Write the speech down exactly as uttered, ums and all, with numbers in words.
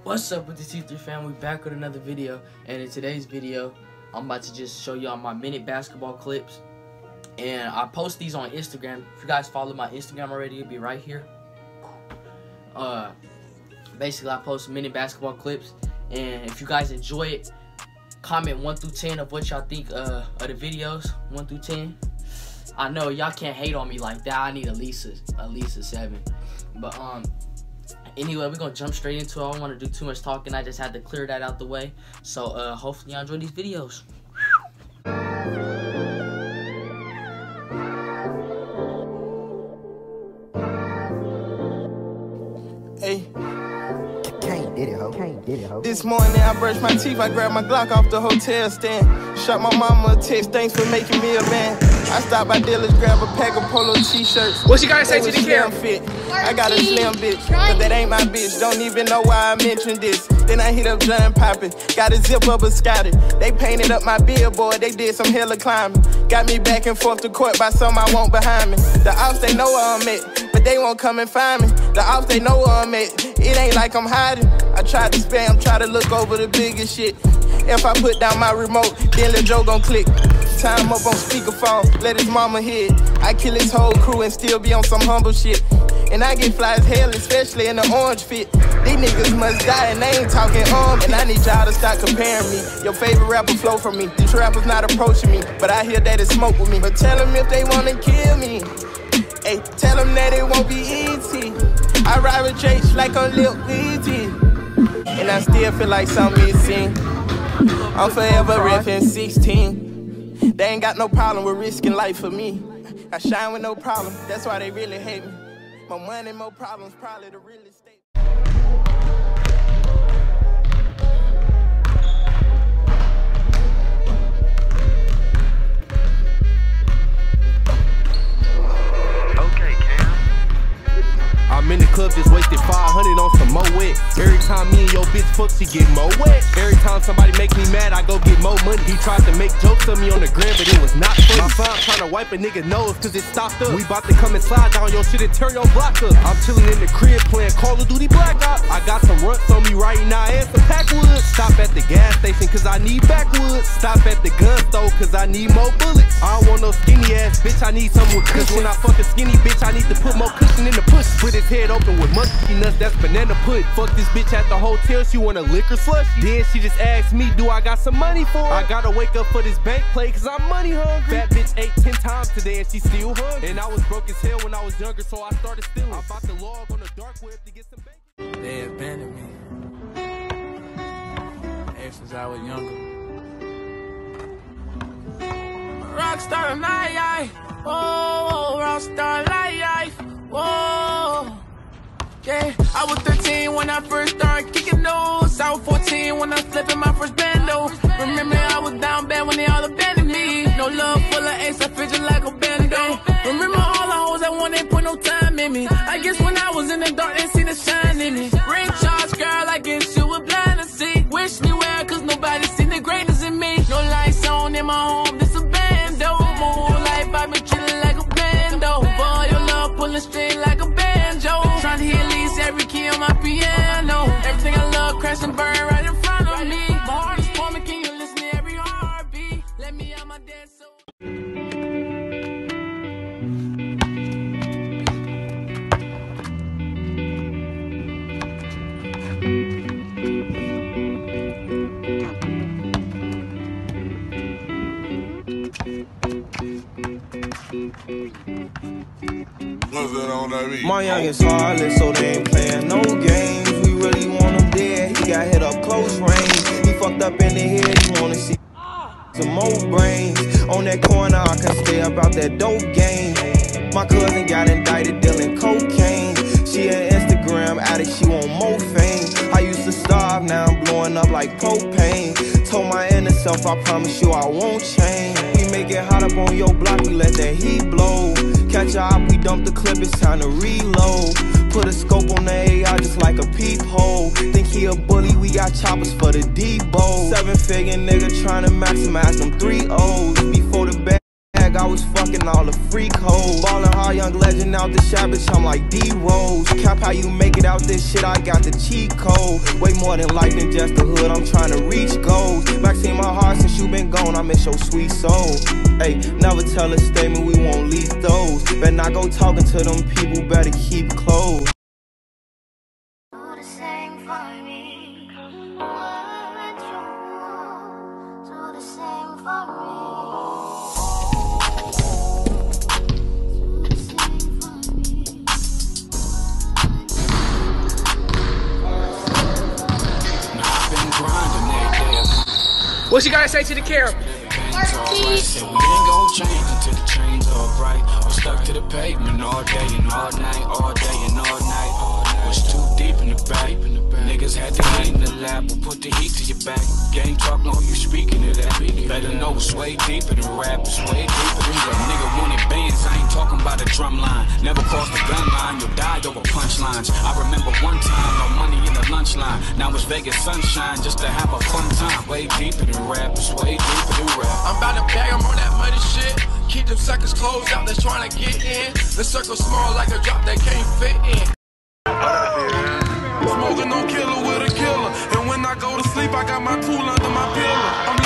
What's up with the T three family? Back with another video, and in today's video I'm about to just show y'all my minute basketball clips, and I post these on Instagram. If you guys follow my Instagram already, it'll be right here. Uh, basically I post minute basketball clips, and if you guys enjoy it, comment one through ten of what y'all think uh, of the videos. one through ten. I know y'all can't hate on me like that. I need at least a, at least a seven. But um. Anyway, we're gonna jump straight into it. I don't want to do too much talking. I just had to clear that out the way. So uh, hopefully y'all enjoy these videos. Hey. Can't did it, ho. Can't did it, ho. This morning I brushed my teeth, I grabbed my Glock off the hotel stand. Shot my mama a text, thanks for making me a man. I stopped by dealers, grab a pack of polo t-shirts. What you gotta say to the camera? Fit. I got a slim bitch, but that ain't my bitch. Don't even know why I mentioned this. Then I hit up John Poppin', got a zip up a Scotty. They painted up my billboard, they did some hella climbing. Got me back and forth to court by some I want behind me. The ops, they know where I'm at, but they won't come and find me. The ops, they know where I'm at, it ain't like I'm hiding. I tried to spam, try to look over the biggest shit. If I put down my remote, then Lil Joe gon' click. Time up on speakerphone, let his mama hear it. I kill his whole crew and still be on some humble shit. And I get fly as hell, especially in the orange fit. These niggas must die and they ain't talking arm. And I need y'all to stop comparing me. Your favorite rapper flow from me. These rappers not approaching me, but I hear that it's smoke with me. But tell them if they wanna kill me. Hey, tell them that it won't be easy. I ride with H like a Lil Weezy. And I still feel like something missing. I'm forever riffing sixteen. They ain't got no problem with risking life for me. I shine with no problem, that's why they really hate me. More money, more problems, probably the real estate. I'm in the club, just wasted five hundred on some Mo wet. Every time me and your bitch fuck, she get Mo wet. Every time somebody make me mad, I go get more money. He tried to make jokes of me on the gram, but it was not funny. My son trying to wipe a nigga nose, cause it stopped up. We bout to come and slide down your shit and turn your block up. I'm chilling in the crib playing Call of Duty Black Ops. I got some runts on me right now and some packwoods. Stop at the gas station, cause I need backwoods. Stop at the gun store, cause I need more bullets. I don't want no skinny ass bitch, I need something with cushion. When I fuck a skinny bitch, I need to put more cushion in the push. Put his head open with monkey nuts, that's banana pudding. Fuck this bitch at the hotel, she want a liquor slushy. Then she just asked me, do I got some money for her? I gotta wake up for this bank play, cause I'm money hungry. That bitch ate ten times today and she still hungry. And I was broke as hell when I was younger, so I started stealing. I'm about to log on the dark web to get some bacon. They abandoned me ever since I was younger. Rockstar life, oh, rockstar life, whoa. Yeah, I was thirteen when I first started kicking those. I was fourteen when I was flipping my first bando. Remember I was down bad when they all abandoned me. No love full of ace, I fidget like a bando. Remember all the hoes that want, they put no time in me. I guess when I was in the dark, they see the shine in me. Ring charge, girl, I guess you were blind to see. Wish me well, cause nobody seen the greatness in me. No lights on in my home, this a bando. My whole life I've been chilling like a bando. Boy, your love pulling string like a banjo. Trying to hit at least every key on my piano. Everything I love crash and burn right in front of me. My heart is forming, can you listen to every heartbeat? Let me out my dead soul. My youngest heartless, so they ain't playing no games. We really want him dead, he got hit up close range. He fucked up in the head, he wanna see some more brains. On that corner, I can stay about that dope game. My cousin got indicted dealing cocaine. She an Instagram addict, she want more fame. I used to starve, now I'm blowing up like propane. Told my inner self, I promise you I won't change. We make it hot up on your block, we let that heat blow. Catch a op, we dump the clip, it's time to reload. Put a scope on the A I just like a peephole. Think he a bully, we got choppers for the Debo. Seven figure nigga trying to maximize them three O's. Before the bag, I was fucking fucking all the freak hoes. Ballin' hard, young legend out the shop, bitch, I'm like D-Rose. Cap how you make it out this shit, I got the cheat code. Way more than life than just the hood, I'm trying to reach goals. Maxine my heart since you been gone, I miss your sweet soul. Hey, never tell a statement, we won't leak those. Better not go talking to them people, better keep close. What you gotta say to the camera? We ain't gon' change until the change alright. I'm stuck to the pavement all day and all night, all day and all night. Was too deep in the bag. Niggas had to get in the lab, but put the heat to your back. Game talk, no, you speaking to that. Better know it's way deeper than rap, it's way deeper than rap. Nigga wanted bands, I ain't talking about a drum line. Never crossed the gun line, you'll die over punchlines. I remember one time, no money in the lunch line. Now it's Vegas sunshine, just to have a fun time. Way deeper than rap, it's way deeper than rap. I'm about to bag, I'm on that money shit. Keep them suckers closed out, that's trying to get in. The circle small like a drop they can't fit in. Smoking no killer with a killer. And when I go to sleep, I got my tool under my pillow. I'm